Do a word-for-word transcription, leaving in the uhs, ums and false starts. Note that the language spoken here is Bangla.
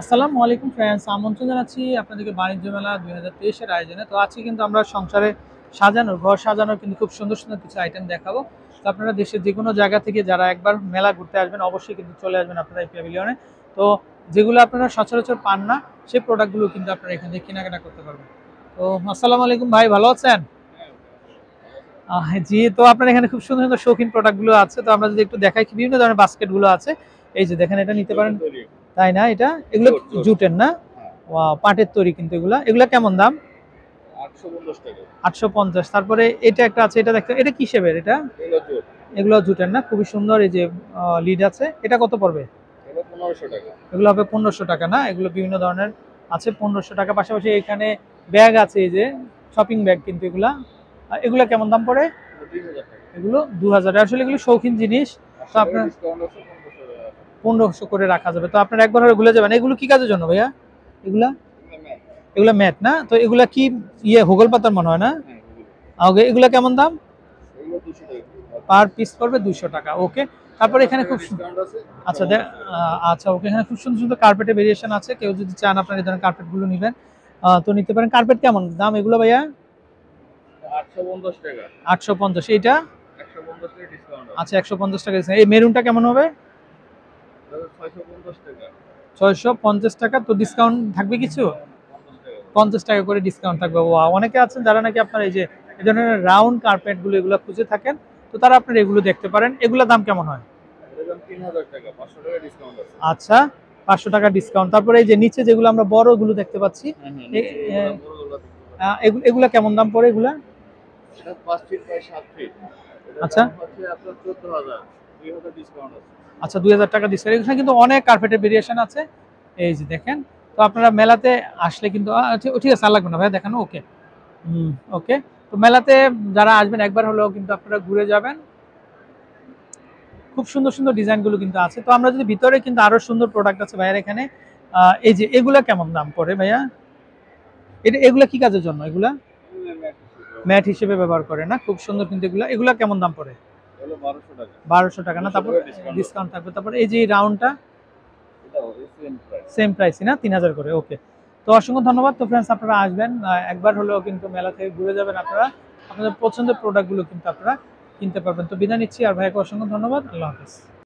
আসসালামু আলাইকুম ফ্রেন্ডস, আমন্ত্রণ জানাচ্ছি আপনাদেরকে বাণিজ্য মেলা দুই হাজার তেইশের আয়োজনে। তো আজকে কিন্তু আমরা সংসারে সাজানোর ঘর সাজানোর কিন্তু খুব সুন্দর সুন্দর কিছু আইটেম দেখাবো। তো আপনারা দেশের যে কোনো জায়গা থেকে যারা একবার মেলা ঘুরতে আসবেন অবশ্যই কিন্তু চলে আসবেন আপনারা এই প্যাভিলিয়নে। তো যেগুলো আপনারা সচরাচর পান না সেই প্রোডাক্টগুলো কিন্তু আপনারা এখান থেকে কেনাকাটা করতে পারবেন। তো আসসালামু আলাইকুম ভাই, ভালো আছেন? আহ, জি, তো আপনার এখানে খুব সুন্দর সুন্দর শৌখিন প্রোডাক্টগুলো আছে। তো আমরা যদি একটু দেখাই, বিভিন্ন ধরনের বাস্কেটগুলো আছে। এই যে দেখেন, এটা নিতে পারেন। তাই না? এটা এগুলো জুটের না? ওয়াও, পাটের তৈরি কিন্তু এগুলা এগুলা কেমন দাম? আটশো পঞ্চাশ। তারপরে এটা একটা আছে, এটা দেখতে, এটা কি শেপের? এটা এগুলো জুটের না? খুবই সুন্দর। এই যে লিড আছে, এটা কত পড়বে? এগুলো হবে পনেরোশো টাকা না? এগুলো বিভিন্ন ধরনের আছে, পনেরোশো টাকা। পাশাপাশি এখানে ব্যাগ আছে, এই যে শপিং ব্যাগ কিন্তু এগুলা। আহ, এগুলা কেমন দাম পড়ে? এগুলো দু হাজার। আসলে এগুলো শৌখিন জিনিস। তো আপনার পনেরোশো করে রাখা যাবে। তো আপনার একবার হলে ভুলে যাবেন। এগুলো কি কাজের জন্য ভাইয়া এগুলা? এগুলা ম্যাট না? তো এগুলা কি ইয়ে হোগল পাতার মনে হয় না? ওকে, এগুলা কেমন দাম? পার পিস পড়বে দুইশো টাকা। ওকে। তারপরে এখানে খুব সু- আচ্ছা দে- আহ, আচ্ছা, ওকে, এখানে খুব সুন্দর সুন্দর কার্পেটের ভেরিয়েশন আছে। কেউ যদি চান আপনার এই ধরনের কার্পেট গুলো নিবেন, আহ, তো নিতে পারেন। কার্পেট কেমন দাম এগুলো ভাইয়া? আটশো পঞ্চাশ। এইটা? আচ্ছা, একশো পঞ্চাশ টাকা দিচ্ছেন। এই মেরুনটা কেমন হবে? ছয়শো পঞ্চাশ টাকা। তো ডিসকাউন্ট থাকবে কিছু? পঞ্চাশ টাকা করে ডিসকাউন্ট থাকবে। ও, অনেকে আছেন যারা নাকি আপনার এই যে এই ধরনের রাউন্ড কার্পেট গুলো এগুলো খুঁজে থাকেন। তো তারা আপনার এগুলো দেখতে পারেন। এগুলোর দাম কেমন হয়? আচ্ছা, পাঁচশো টাকা ডিসকাউন্ট। তারপরে এই যে নিচে যেগুলো আমরা বড় গুলো দেখতে পাচ্ছি, এ- এ- আহ, এগুলো এগুলা কেমন দাম পড়ে এগুলা? আচ্ছা আচ্ছা, দুই হাজার টাকা ডিসকাউন্ট। এখানে কিন্তু অনেক কার্পেটের ভেরিয়েশন আছে। এই যে দেখেন। তো আপনারা মেলাতে আসলে কিন্তু আহ, ঠিক ঠিক আছে, আর লাগবে না ভাইয়া দেখানো। ওকে। হুম। ওকে। তো মেলাতে যারা আসবেন একবার হলেও কিন্তু আপনারা ঘুরে যাবেন। খুব সুন্দর সুন্দর ডিজাইন গুলো কিন্তু আছে। তো আমরা যদি ভিতরে কিন্তু আরো সুন্দর প্রোডাক্ট আছে ভাইয়ার এখানে। আহ, এই যে এগুলা কেমন দাম পড়ে ভাইয়া? এটা এগুলা কি কাজের জন্য এগুলা? ম্যাট হিসেবে ব্যবহার করে না? খুব সুন্দর কিন্তু এগুলা এগুলা কেমন দাম পড়ে? বারোশো টাকা না? তারপর ডিসকাউন্ট থাকবে। তারপর এই যে রাউন্ডটা সেম প্রাইসই না? তিন হাজার করে। ওকে। তো অসংখ্য ধন্যবাদ। তো ফ্রেন্ডস, আপনারা আসবেন, আহ, একবার হলেও কিন্তু মেলা থেকে ঘুরে যাবেন আপনারা। আপনাদের পছন্দের প্রোডাক্টগুলো কিন্তু আপনারা কিনতে পারবেন। তো বিদায় নিচ্ছি, আর ভাইয়াকে অসংখ্য ধন্যবাদ। আল্লাহ হাফিজ।